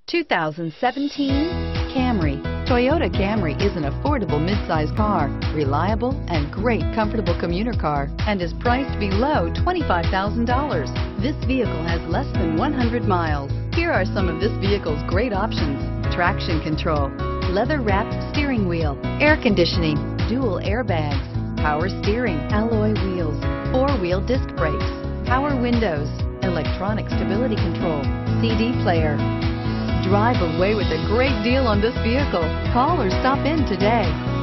2017 Camry. Toyota Camry is an affordable midsize car, reliable and great comfortable commuter car, and is priced below $25,000. This vehicle has less than 100 miles. Here are some of this vehicle's great options: traction control, leather-wrapped steering wheel, air conditioning, dual airbags, power steering, alloy wheels, four-wheel disc brakes, power windows, electronic stability control, CD player. Drive away with a great deal on this vehicle. Call or stop in today.